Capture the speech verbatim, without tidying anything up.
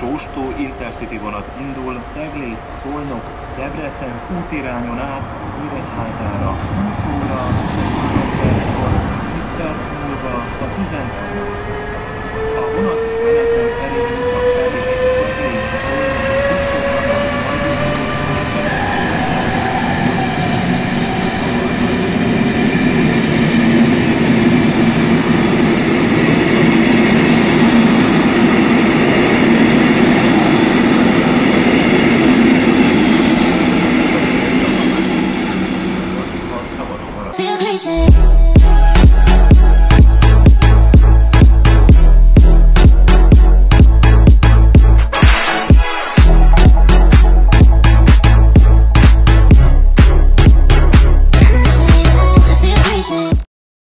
Sóstó Intercity vonat indul Cegléd, Szolnok, Debrecen útirányon át Nyíregyházára húsz óra huszonhárom perckor, tíz perc múlva a tizenharmadik. A vonat menetrend szerint csak felé Cegléd, Feel crazy.